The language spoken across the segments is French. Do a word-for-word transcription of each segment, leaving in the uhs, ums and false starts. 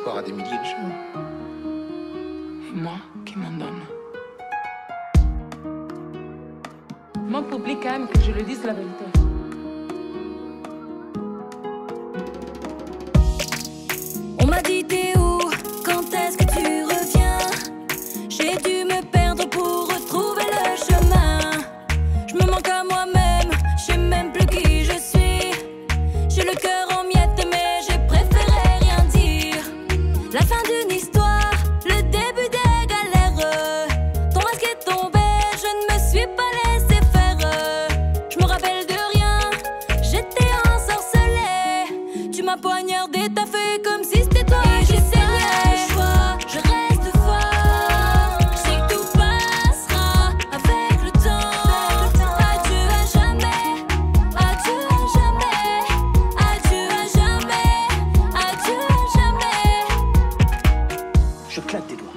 l'espoir à des milliers de gens. Et moi, qui m'en donne? Mon public aime que je lui dise la vérité. On m'a dit t'es où? Quand est-ce que tu reviens? J'ai dû me perdre pour retrouver le chemin. Je me manque à moi-même, je sais même plus qui je suis. J'ai le cœur en miettes mais j'ai préféré rien dire. La fin d'une histoire, le début des galères. Ton masque est tombé, je ne me suis pas laissé faire. Je me rappelle de rien, j'étais ensorcelée. Tu m'as poignardé, t'as fait comme si c'était toi. Et j'essayais. Le choix, je reste fort. Je sais que tout passera avec le temps. Adieu à jamais, adieu à jamais, adieu à jamais, adieu à jamais. Je claque des doigts.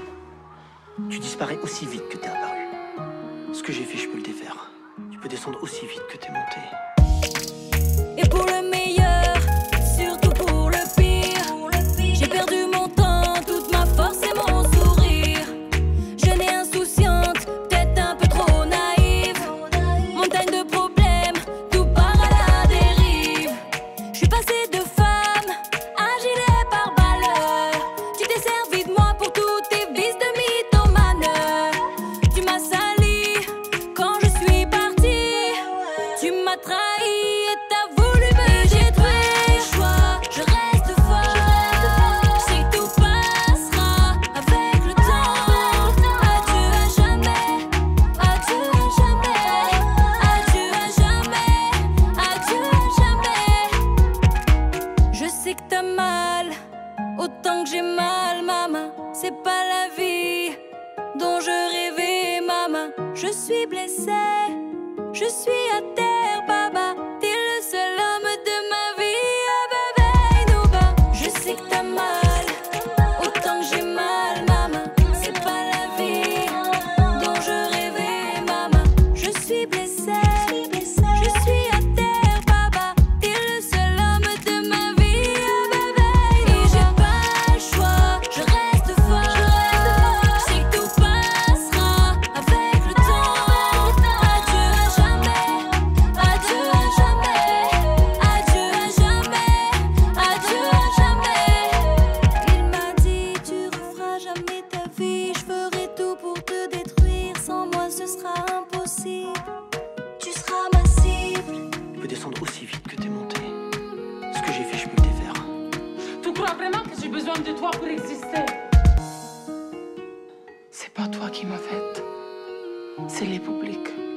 Tu disparais aussi vite que t'es apparu. Ce que j'ai fait, je peux le défaire. Tu peux descendre aussi vite que t'es monté. Et pour le meilleur, surtout pour le pire, j'ai perdu mon temps, toute ma force et mon sourire. Jeune et insouciante, peut-être un peu trop naïve. Montagne de problèmes, tout part à la dérive. Je suis passée de femme à gilet pare-balles. Tu t'es servi de moi pour tous tes vices de mythomane. Tu m'as sali quand je suis partie. Tu m'as trahi et t'as voulu me détruire. Le choix, je reste fort. Je sais que tout passera avec le temps. Adieu à jamais, adieu à jamais, adieu à jamais, adieu à jamais. Je sais que t'as mal, autant que j'ai mal, maman. C'est pas la vie dont je rêvais, maman. Je suis blessée, je suis à terre, baba. T'es le seul homme de ma vie, ah bébé, nous bas. Je sais que t'as mal, autant que j'ai mal, maman. C'est pas la vie dont je rêvais, maman. Je suis blessée, je suis à terre, baba. T'es le seul homme de ma vie, ah bébé. Et j'ai pas le choix, je reste fort. Je sais que tout passera avec le temps. Adieu à jamais, adieu à jamais, adieu à jamais, adieu à jamais. Il m'a dit tu referas jamais ta vie. Je ferai tout pour te détruire. Sans moi ce sera impossible. Tu seras ma cible. Tu peux descendre aussi vite que t'es monté. Ce que j'ai fait, je peux le défaire. Tu crois vraiment que j'ai besoin de toi pour exister? C'est pas toi qui m'as faite, c'est les publics.